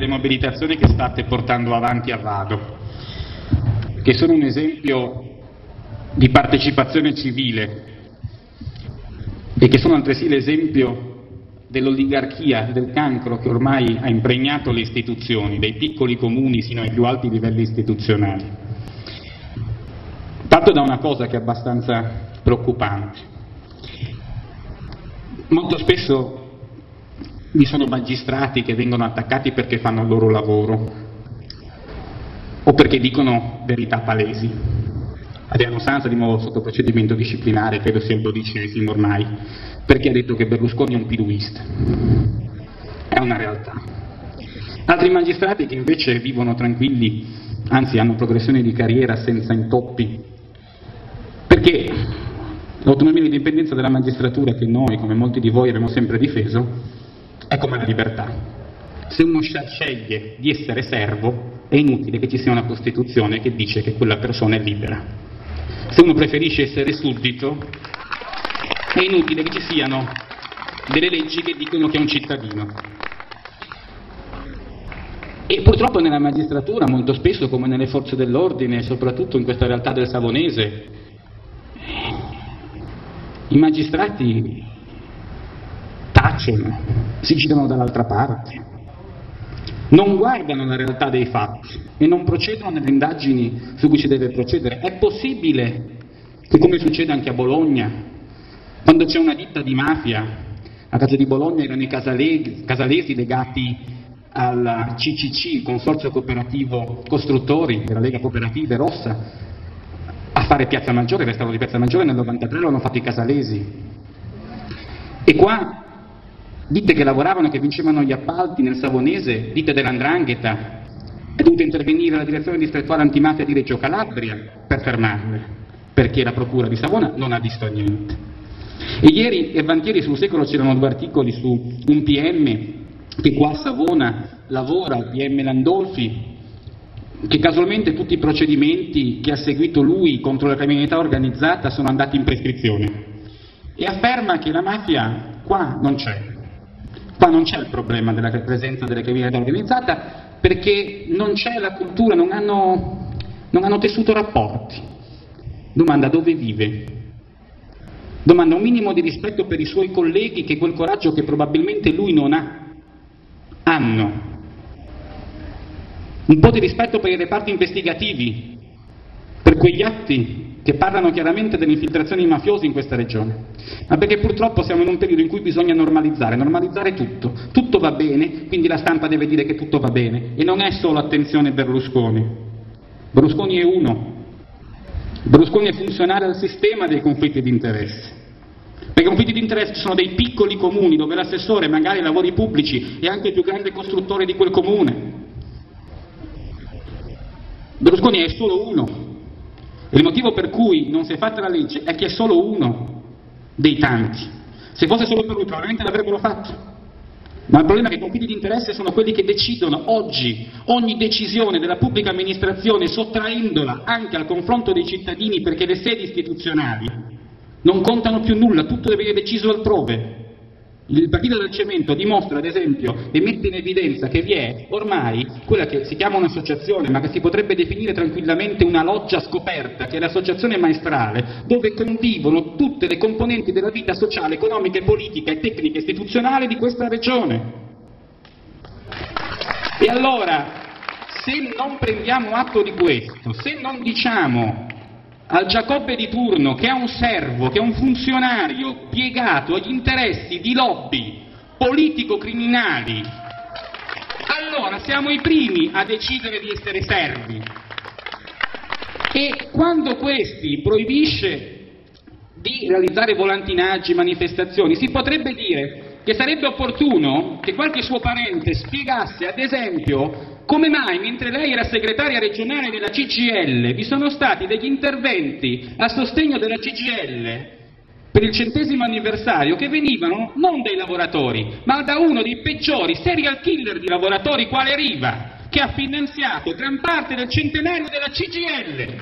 delle mobilitazioni che state portando avanti a Vado, che sono un esempio di partecipazione civile e che sono altresì l'esempio dell'oligarchia, del cancro che ormai ha impregnato le istituzioni, dai piccoli comuni sino ai più alti livelli istituzionali. Parto da una cosa che è abbastanza preoccupante. Molto spesso vi sono magistrati che vengono attaccati perché fanno il loro lavoro o perché dicono verità palesi. Adriano Sanza di nuovo sotto procedimento disciplinare, credo sia il 12° ormai, perché ha detto che Berlusconi è un piruista. È una realtà. Altri magistrati che invece vivono tranquilli, anzi hanno progressione di carriera senza intoppi, perché l'autonomia e l'indipendenza della magistratura, che noi, come molti di voi, abbiamo sempre difeso, è come la libertà. Se uno sceglie di essere servo, è inutile che ci sia una Costituzione che dice che quella persona è libera. Se uno preferisce essere suddito, è inutile che ci siano delle leggi che dicono che è un cittadino. E purtroppo nella magistratura, molto spesso, come nelle forze dell'ordine, soprattutto in questa realtà del Savonese, i magistrati tacciono, si girano dall'altra parte, non guardano la realtà dei fatti e non procedono nelle indagini su cui si deve procedere. È possibile che, come succede anche a Bologna, quando c'è una ditta di mafia, a caso di Bologna erano i casalesi legati al CCC, il Consorzio Cooperativo Costruttori della Lega Cooperative Rossa, a fare Piazza Maggiore, restavano di Piazza Maggiore nel 93 l'hanno fatto i casalesi. E qua ditte che lavoravano, che vincevano gli appalti nel Savonese, ditte dell''ndrangheta, è dovuta intervenire la direzione distrettuale antimafia di Reggio Calabria per fermarle, perché la procura di Savona non ha visto niente. E ieri e vantieri sul Secolo c'erano 2 articoli su un PM che qua a Savona lavora, il PM Landolfi, che casualmente tutti i procedimenti che ha seguito lui contro la criminalità organizzata sono andati in prescrizione, e afferma che la mafia qua non c'è. Qua non c'è il problema della presenza della criminalità organizzata perché non c'è la cultura, non hanno tessuto rapporti. Domanda: dove vive? Domanda: un minimo di rispetto per i suoi colleghi che quel coraggio che probabilmente lui non ha, hanno. Un po' di rispetto per i reparti investigativi, per quegli atti che parlano chiaramente delle infiltrazioni mafiose in questa regione, ma perché purtroppo siamo in un periodo in cui bisogna normalizzare tutto. Tutto va bene, quindi la stampa deve dire che tutto va bene, e non è solo attenzione Berlusconi. Berlusconi è uno. Berlusconi è funzionale al sistema dei conflitti di interesse. Perché i conflitti di interesse sono dei piccoli comuni dove l'assessore, magari ai lavori pubblici, è anche il più grande costruttore di quel comune. Berlusconi è solo uno. Il motivo per cui non si è fatta la legge è che è solo uno dei tanti. Se fosse solo per lui probabilmente l'avrebbero fatto. Ma il problema è che i conflitti di interesse sono quelli che decidono oggi ogni decisione della pubblica amministrazione, sottraendola anche al confronto dei cittadini, perché le sedi istituzionali non contano più nulla, tutto deve essere deciso altrove. Il Partito del Cemento dimostra, ad esempio, e mette in evidenza che vi è ormai quella che si chiama un'associazione, ma che si potrebbe definire tranquillamente una loggia scoperta, che è l'associazione maestrale, dove convivono tutte le componenti della vita sociale, economica, politica e tecnica istituzionale di questa regione. E allora, se non prendiamo atto di questo, se non diciamo al Giacobbe di turno che è un servo, che è un funzionario piegato agli interessi di lobby politico-criminali, allora siamo i primi a decidere di essere servi. E quando questi proibisce di realizzare volantinaggi, manifestazioni, si potrebbe dire che sarebbe opportuno che qualche suo parente spiegasse, ad esempio, come mai, mentre lei era segretaria regionale della CGIL, vi sono stati degli interventi a sostegno della CGIL per il 100° anniversario che venivano non dai lavoratori, ma da uno dei peggiori serial killer di lavoratori, quale Riva, che ha finanziato gran parte del centenario della CGIL.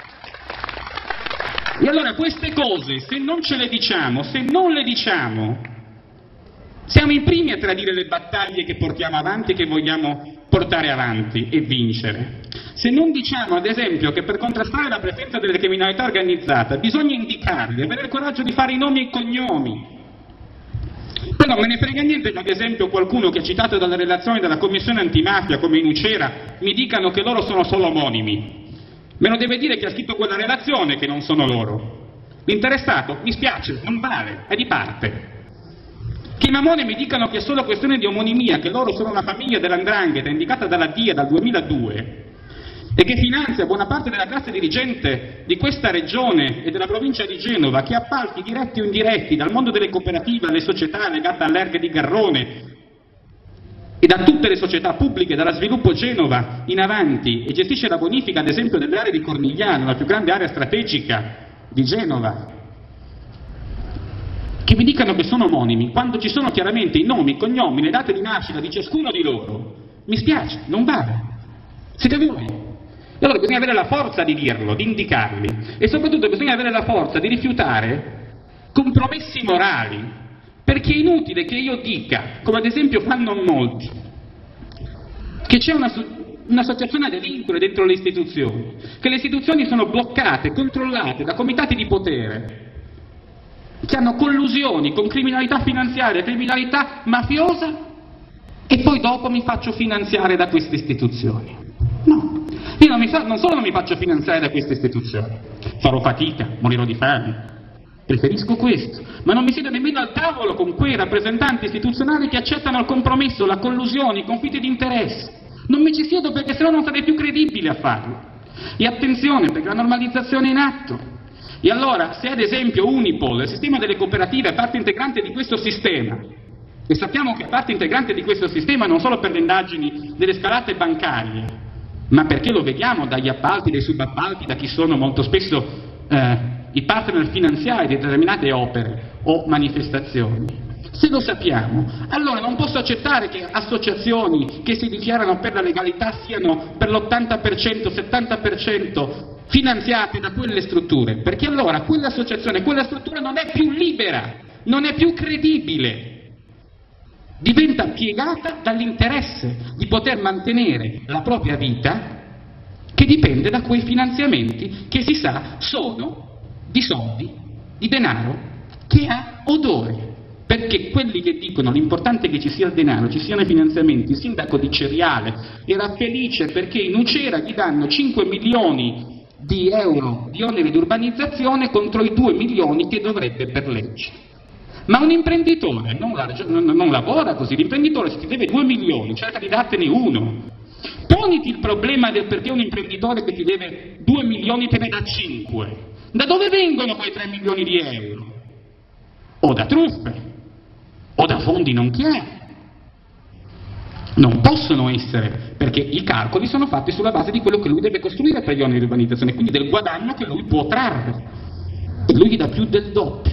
E allora queste cose, se non ce le diciamo, se non le diciamo, siamo i primi a tradire le battaglie che portiamo avanti e che vogliamo portare avanti e vincere. Se non diciamo, ad esempio, che per contrastare la presenza della criminalità organizzata bisogna indicarli, avere il coraggio di fare i nomi e i cognomi. Poi non me ne frega niente che, ad esempio, qualcuno che ha citato dalla relazione della Commissione antimafia, come in Nucera, mi dicano che loro sono solo omonimi. Me lo deve dire chi ha scritto quella relazione che non sono loro. L'interessato, mi spiace, non vale, è di parte. Che i Mamone mi dicano che è solo questione di omonimia, che loro sono una famiglia dell''ndrangheta indicata dalla DIA dal 2002 e che finanzia buona parte della classe dirigente di questa regione e della provincia di Genova, che ha appalti diretti o indiretti dal mondo delle cooperative alle società legate all'Erg di Garrone e da tutte le società pubbliche, dalla Sviluppo Genova in avanti, e gestisce la bonifica ad esempio delle aree di Cornigliano, la più grande area strategica di Genova, che mi dicano che sono omonimi, quando ci sono chiaramente i nomi, i cognomi, le date di nascita di ciascuno di loro, mi spiace, non vale. Siete voi. E allora bisogna avere la forza di dirlo, di indicarli, e soprattutto bisogna avere la forza di rifiutare compromessi morali, perché è inutile che io dica, come ad esempio fanno molti, che c'è un'associazione a delinquere dentro le istituzioni, che le istituzioni sono bloccate, controllate da comitati di potere, che hanno collusioni con criminalità finanziaria, criminalità mafiosa, e poi dopo mi faccio finanziare da queste istituzioni. No, io non solo non mi faccio finanziare da queste istituzioni, farò fatica, morirò di fame, preferisco questo, ma non mi siedo nemmeno al tavolo con quei rappresentanti istituzionali che accettano il compromesso, la collusione, i conflitti di interesse. Non mi ci siedo perché sennò non sarei più credibile a farlo. E attenzione, perché la normalizzazione è in atto. E allora, se ad esempio Unipol, il sistema delle cooperative, è parte integrante di questo sistema, e sappiamo che è parte integrante di questo sistema non solo per le indagini delle scalate bancarie, ma perché lo vediamo dagli appalti, dai subappalti, da chi sono molto spesso i partner finanziari di determinate opere o manifestazioni. Se lo sappiamo, allora non posso accettare che associazioni che si dichiarano per la legalità siano per l'80%, 70% finanziate da quelle strutture, perché allora quell'associazione, quella struttura non è più libera, non è più credibile. Diventa piegata dall'interesse di poter mantenere la propria vita, che dipende da quei finanziamenti che si sa sono di soldi, di denaro che ha odore. Perché quelli che dicono l'importante è che ci sia il denaro, ci siano i finanziamenti, il sindaco di Ceriale era felice perché in Nucera gli danno 5 milioni di euro di oneri di urbanizzazione contro i 2 milioni che dovrebbe per legge. Ma un imprenditore non lavora così, l'imprenditore se ti deve 2 milioni cerca di dartene 1. Poniti il problema del perché un imprenditore che ti deve 2 milioni te ne dà 5. Da dove vengono quei 3 milioni di euro? O da truffe, o da fondi non chiari. Non possono essere, perché i calcoli sono fatti sulla base di quello che lui deve costruire per gli oneri di urbanizzazione, quindi del guadagno che lui può trarre. E lui gli dà più del doppio.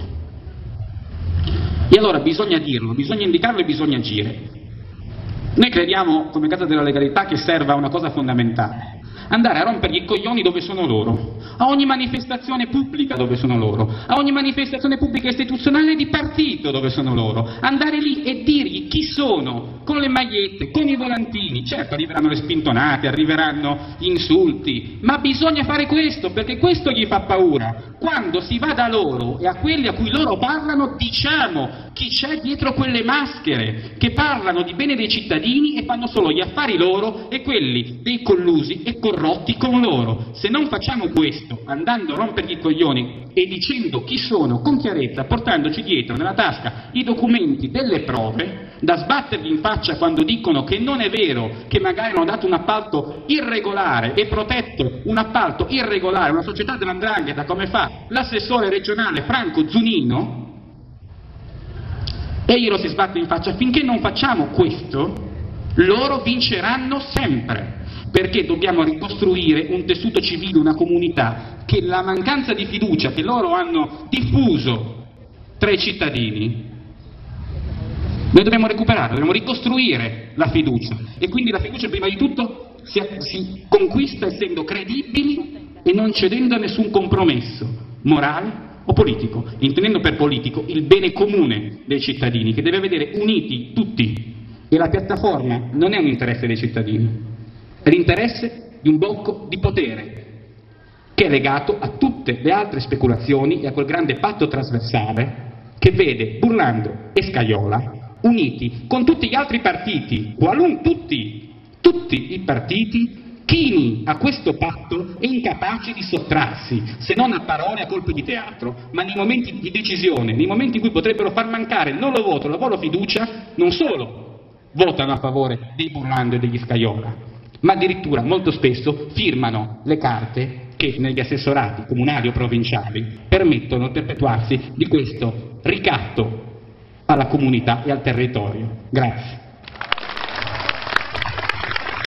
E allora bisogna dirlo, bisogna indicarlo e bisogna agire. Noi crediamo, come Casa della Legalità, che serva una cosa fondamentale: andare a rompergli i coglioni dove sono loro, a ogni manifestazione pubblica dove sono loro, a ogni manifestazione pubblica istituzionale di partito dove sono loro, andare lì e dirgli chi sono, con le magliette, con i volantini. Certo, arriveranno le spintonate, arriveranno gli insulti, ma bisogna fare questo, perché questo gli fa paura. Quando si va da loro e a quelli a cui loro parlano, diciamo chi c'è dietro quelle maschere, che parlano di bene dei cittadini e fanno solo gli affari loro e quelli dei collusi e corrotti con loro. Se non facciamo questo, andando a rompergli i coglioni e dicendo chi sono con chiarezza, portandoci dietro nella tasca i documenti delle prove, da sbattergli in faccia quando dicono che non è vero, che magari hanno dato un appalto irregolare e protetto un appalto irregolare, una società dell''ndrangheta come fa l'assessore regionale Franco Zunino, e glielo si sbatte in faccia. Finché non facciamo questo, loro vinceranno sempre, perché dobbiamo ricostruire un tessuto civile, una comunità, che la mancanza di fiducia che loro hanno diffuso tra i cittadini, noi dobbiamo recuperarla, dobbiamo ricostruire la fiducia, e quindi la fiducia prima di tutto si conquista essendo credibili e non cedendo a nessun compromesso morale o politico, intendendo per politico il bene comune dei cittadini, che deve vedere uniti tutti E la piattaforma non è un interesse dei cittadini, è l'interesse di un blocco di potere che è legato a tutte le altre speculazioni e a quel grande patto trasversale che vede Burlando e Scajola uniti con tutti gli altri partiti, tutti i partiti chini a questo patto e incapaci di sottrarsi, se non a parole, a colpi di teatro, ma nei momenti di decisione, nei momenti in cui potrebbero far mancare il non lo voto, la loro fiducia, non solo votano a favore dei Burlando e degli Scajola, ma addirittura molto spesso firmano le carte che negli assessorati comunali o provinciali permettono il perpetuarsi di questo ricatto alla comunità e al territorio. Grazie.